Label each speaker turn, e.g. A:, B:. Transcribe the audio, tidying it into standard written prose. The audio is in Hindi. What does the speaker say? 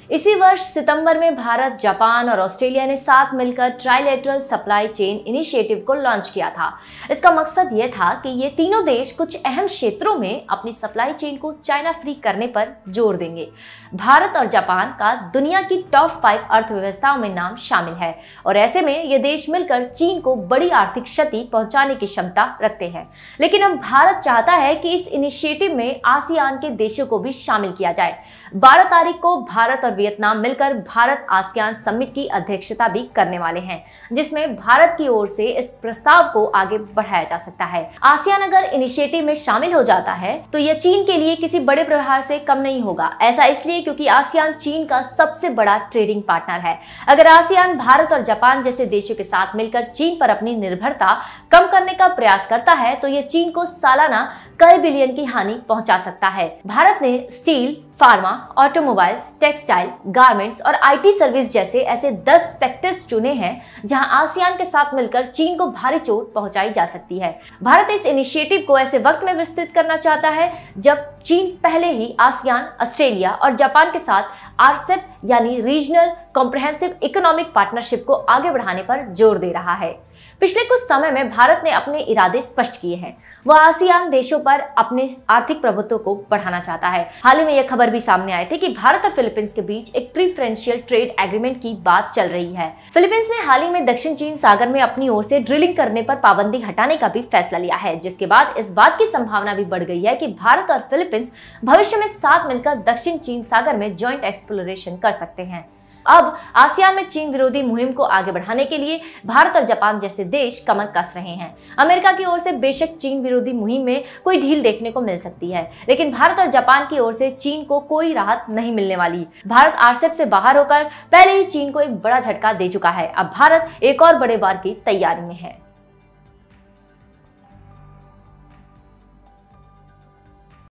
A: इसी वर्ष सितंबर में भारत, जापान और ऑस्ट्रेलिया ने साथ मिलकर ट्राइलेटरल सप्लाई चेन इनिशिएटिव को लॉन्च किया था। इसका मकसद यह था कि ये तीनों देश कुछ अहम क्षेत्रों में अपनी सप्लाई चेन को चाइना फ्री करने पर जोर देंगे। भारत और जापान का दुनिया की टॉप 5 अर्थव्यवस्थाओं में नाम शामिल है और ऐसे में ये देश मिलकर चीन को बड़ी आर्थिक क्षति पहुंचाने की क्षमता रखते हैं। लेकिन अब भारत चाहता है कि इस इनिशिएटिव में आसियान के देशों को भी शामिल किया जाए। 12 तारीख को भारत और वियतनाम मिलकर भारत आसियान समिट की अध्यक्षता भी करने वाले हैं, जिसमें भारत की ओर से इस प्रस्ताव को आगे बढ़ाया जा सकता है। आसियान अगर इनिशिएटिव में शामिल हो जाता है तो यह चीन के लिए किसी बड़े प्रहार से कम नहीं होगा। ऐसा इसलिए क्योंकि आसियान चीन का सबसे बड़ा ट्रेडिंग पार्टनर है। अगर आसियान भारत और जापान जैसे देशों के साथ मिलकर चीन पर अपनी निर्भरता कम करने का प्रयास करता है तो यह चीन को सालाना कई बिलियन की हानि पहुंचा सकता है। भारत ने steel, pharma, automobiles, textile, garments और आईटी सर्विस जैसे ऐसे 10 सेक्टर्स चुने हैं जहां आसियान के साथ मिलकर चीन को भारी चोट पहुंचाई जा सकती है। भारत इस इनिशिएटिव को ऐसे वक्त में विस्तृत करना चाहता है जब चीन पहले ही आसियान, ऑस्ट्रेलिया और जापान के साथ आरसेप यानी रीजनल कॉम्प्रिहेंसिव इकोनॉमिक पार्टनरशिप को आगे बढ़ाने पर जोर दे रहा है। पिछले कुछ समय में भारत ने अपने इरादे स्पष्ट किए हैं। वह आसियान देशों पर अपने आर्थिक प्रभुत्व को बढ़ाना चाहता है। हाल ही में यह खबर भी सामने आई थी कि भारत और फिलीपींस के बीच एक प्रीफरेंशियल ट्रेड एग्रीमेंट की बात चल रही है। फिलीपींस ने हाल ही में दक्षिण चीन सागर में अपनी ओर से ड्रिलिंग करने पर पाबंदी हटाने का भी फैसला लिया है, जिसके बाद इस बात की संभावना भी बढ़ गई है कि भारत और फिलीपींस भविष्य में साथ मिलकर दक्षिण चीन सागर में ज्वाइंट एक्सप्लोरेशन कर सकते हैं। अब आसियान में चीन विरोधी मुहिम को आगे बढ़ाने के लिए भारत और जापान जैसे देश कमर कस रहे हैं। अमेरिका की ओर से बेशक चीन विरोधी मुहिम में कोई ढील देखने को मिल सकती है, लेकिन भारत और जापान की ओर से चीन को कोई राहत नहीं मिलने वाली। भारत आरसेप से बाहर होकर पहले ही चीन को एक बड़ा झटका दे चुका है। अब भारत एक और बड़े वार की तैयारी में है।